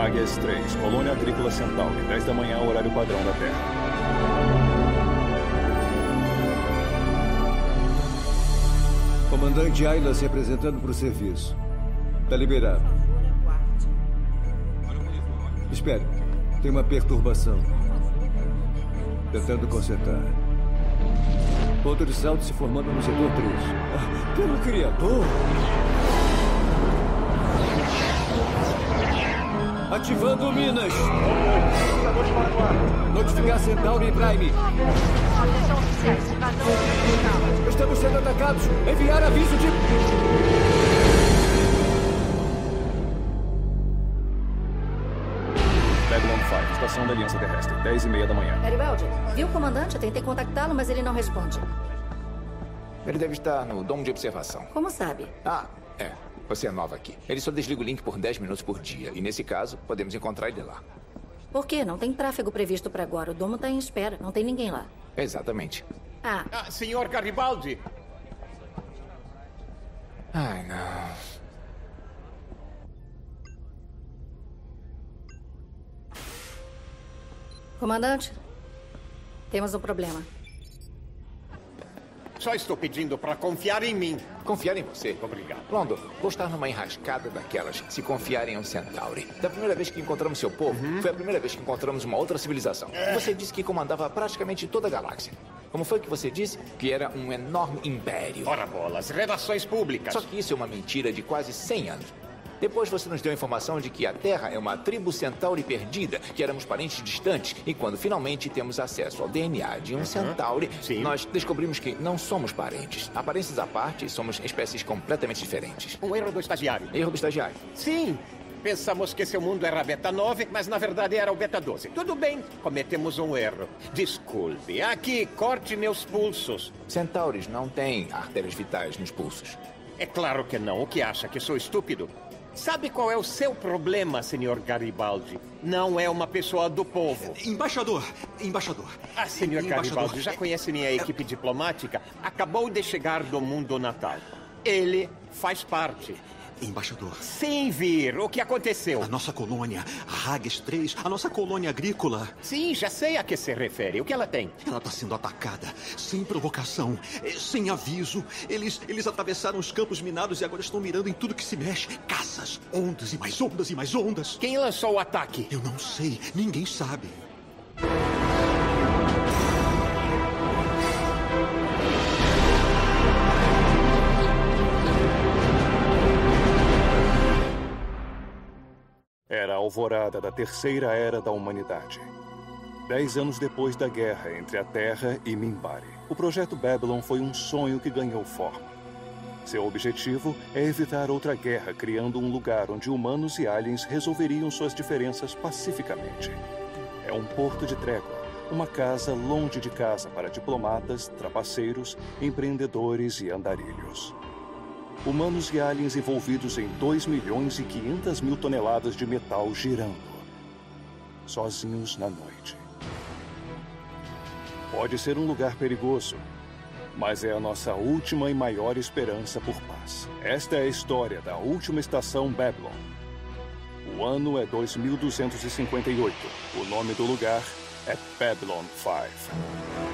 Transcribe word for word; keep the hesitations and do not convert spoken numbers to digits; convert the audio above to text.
Águias três, Colônia Agrícola Centauri, dez da manhã, horário padrão da Terra. Comandante Ayla se apresentando para o serviço. Está liberado. Espere, tem uma perturbação. Tentando consertar. Ponto de salto se formando no setor três. Ah, pelo criador! Ativando minas! Notificar Centauri e Prime. Atenção oficiais, invasão internacional. Estamos sendo atacados. Enviar aviso de... Babylon cinco, estação da Aliança Terrestre, dez e meia da manhã. Garibaldi, viu o comandante? Eu tentei contactá-lo, mas ele não responde. Ele deve estar no domo de observação. Como sabe? Ah, é. Você é nova aqui. Ele só desliga o link por dez minutos por dia. E nesse caso, podemos encontrar ele lá. Por quê? Não tem tráfego previsto para agora. O domo está em espera. Não tem ninguém lá. Exatamente. Ah. Ah, senhor Garibaldi. Ai, não. Comandante, temos um problema. Só estou pedindo para confiar em mim. Confiar em você? Obrigado. Londo, vou estar numa enrascada daquelas se confiarem em um Centauri. Da primeira vez que encontramos seu povo, uhum. foi a primeira vez que encontramos uma outra civilização. É. Você disse que comandava praticamente toda a galáxia. Como foi que você disse? Que era um enorme império. Ora bolas, relações públicas. Só que isso é uma mentira de quase cem anos. Depois você nos deu a informação de que a Terra é uma tribo Centauri perdida, que éramos parentes distantes, e quando finalmente temos acesso ao D N A de um uhum. Centauri, Sim. nós descobrimos que não somos parentes. Aparências à parte, somos espécies completamente diferentes. Um erro do estagiário. Erro do estagiário. Sim. Pensamos que seu mundo era beta nove, mas na verdade era o beta doze. Tudo bem, cometemos um erro. Desculpe, aqui, corte meus pulsos. Centauris não têm artérias vitais nos pulsos. É claro que não. O que acha, que sou estúpido? Sabe qual é o seu problema, senhor Garibaldi? Não é uma pessoa do povo. Embaixador, embaixador. Ah, senhor embaixador. Garibaldi, já conhece minha equipe diplomática? Acabou de chegar do mundo natal. Ele faz parte. Embaixador. Sem vir, o que aconteceu? A nossa colônia, a Águias três, a nossa colônia agrícola. Sim, já sei a que se refere. O que ela tem? Ela está sendo atacada, sem provocação, sem aviso. Eles, eles atravessaram os campos minados e agora estão mirando em tudo que se mexe. Caças, ondas e mais ondas e mais ondas. Quem lançou o ataque? Eu não sei, ninguém sabe. Era a alvorada da terceira era da humanidade. Dez anos depois da guerra entre a Terra e Minbari, o projeto Babylon foi um sonho que ganhou forma. Seu objetivo é evitar outra guerra, criando um lugar onde humanos e aliens resolveriam suas diferenças pacificamente. É um porto de trégua, uma casa longe de casa para diplomatas, trapaceiros, empreendedores e andarilhos. Humanos e aliens envolvidos em dois milhões e quinhentas mil toneladas de metal girando, sozinhos na noite. Pode ser um lugar perigoso, mas é a nossa última e maior esperança por paz. Esta é a história da última estação Babylon. O ano é dois mil duzentos e cinquenta e oito. O nome do lugar é Babylon cinco.